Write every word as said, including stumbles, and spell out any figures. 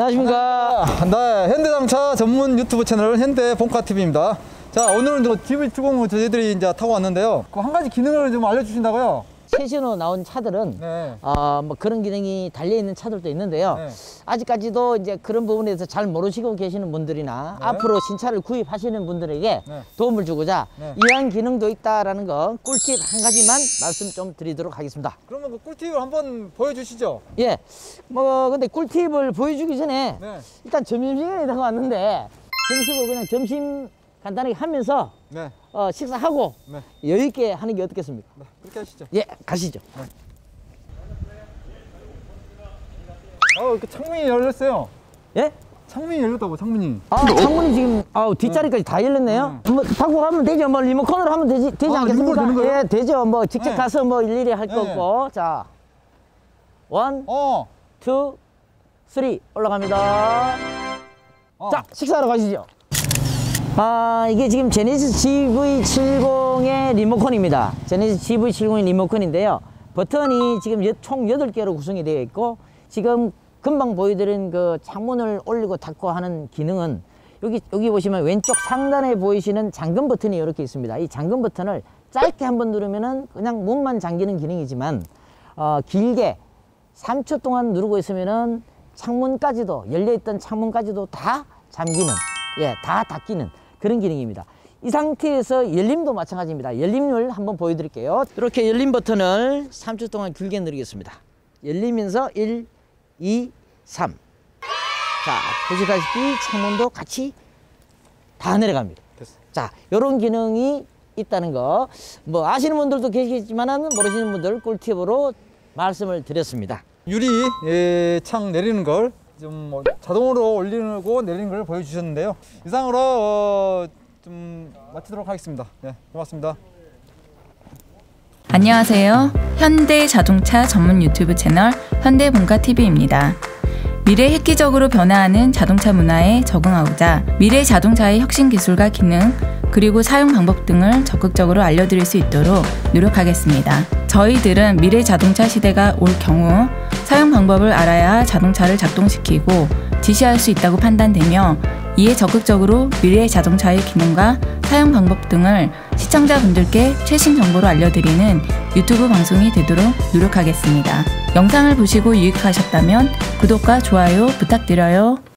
안녕하십니까. 네, 현대자동차 전문 유튜브 채널 현대본카티비입니다. 자, 오늘은 저 지브이칠십 저희들이 이제 타고 왔는데요. 그 한 가지 기능을 좀 알려주신다고요? 최신으로 나온 차들은 네. 어, 뭐 그런 기능이 달려 있는 차들도 있는데요. 네. 아직까지도 이제 그런 부분에 대해서 잘 모르시고 계시는 분들이나 네. 앞으로 신차를 구입하시는 분들에게 네. 도움을 주고자 네. 이러한 기능도 있다라는 거 꿀팁 한 가지만 말씀 좀 드리도록 하겠습니다. 그러면 그 꿀팁을 한번 보여주시죠. 예. 뭐 근데 꿀팁을 보여주기 전에 네. 일단 점심시간이 다가왔는데 점심으로 그냥 점심 간단하게 하면서 네. 어, 식사하고 네. 여유 있게 하는 게 어떻겠습니까? 네, 그렇게 하시죠. 예, 가시죠. 네. 아, 이렇게 창문이 열렸어요. 예? 창문이 열렸다고, 창문이. 아, 창문이 지금 아우 뒷자리까지 네. 다 열렸네요. 네. 뭐 바꾸고 하면 되죠. 뭐 리모컨으로 하면 되지 되지 아, 않겠습니까? 되는 거예요? 예, 되죠. 뭐 직접 네. 가서 뭐 일일이 할 네. 거고. 자, 원, 어. 투, 쓰리 올라갑니다. 어. 자, 식사하러 가시죠. 아, 이게 지금 제네시스 지브이칠십의 리모컨입니다. 제네시스 지브이칠십의 리모컨인데요. 버튼이 지금 총 여덟 개로 구성이 되어 있고, 지금 금방 보여드린 그 창문을 올리고 닫고 하는 기능은 여기, 여기 보시면 왼쪽 상단에 보이시는 잠금 버튼이 이렇게 있습니다. 이 잠금 버튼을 짧게 한번 누르면은 그냥 문만 잠기는 기능이지만, 어, 길게 삼 초 동안 누르고 있으면은 창문까지도, 열려있던 창문까지도 다 잠기는, 예, 다 닫히는 그런 기능입니다. 이 상태에서 열림도 마찬가지입니다. 열림을 한번 보여드릴게요. 이렇게 열림 버튼을 삼 초 동안 길게 누르겠습니다. 열리면서 일, 이, 삼. 자, 보시다시피 창문도 같이 다 내려갑니다. 됐어. 자, 이런 기능이 있다는 거, 뭐 아시는 분들도 계시겠지만 모르시는 분들 꿀팁으로 말씀을 드렸습니다. 유리 예, 창 내리는 걸 좀 뭐 자동으로 올리고 내리는 걸 보여주셨는데요. 이상으로 어, 좀 마치도록 하겠습니다. 네, 고맙습니다. 안녕하세요. 현대자동차 전문 유튜브 채널 현대본카티비입니다. 미래 획기적으로 변화하는 자동차 문화에 적응하고자 미래 자동차의 혁신 기술과 기능, 그리고 사용 방법 등을 적극적으로 알려드릴 수 있도록 노력하겠습니다. 저희들은 미래 자동차 시대가 올 경우 사용 방법을 알아야 자동차를 작동시키고 지시할 수 있다고 판단되며, 이에 적극적으로 미래 자동차의 기능과 사용 방법 등을 시청자분들께 최신 정보로 알려드리는 유튜브 방송이 되도록 노력하겠습니다. 영상을 보시고 유익하셨다면 구독과 좋아요 부탁드려요.